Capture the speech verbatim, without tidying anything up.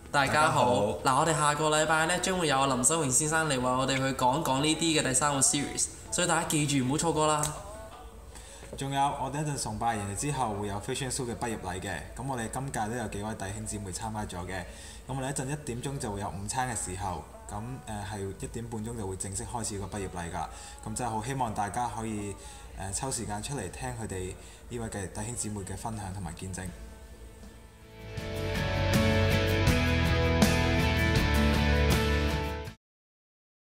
大家好。嗱，我哋下個禮拜咧將會有林修榮先生嚟為我哋去講講呢啲嘅第三個 series，所以大家記住唔好錯過啦。 仲有我哋一陣崇拜完之後會有 Fashion Show 嘅畢業禮嘅，咁我哋今屆都有幾位弟兄姊妹參加咗嘅，咁我哋一陣一點鐘就會有午餐嘅時候，咁誒係一點半鐘就會正式開始個畢業禮㗎，咁真係好希望大家可以誒、呃、抽時間出嚟聽佢哋呢位嘅弟兄姊妹嘅分享同埋見證。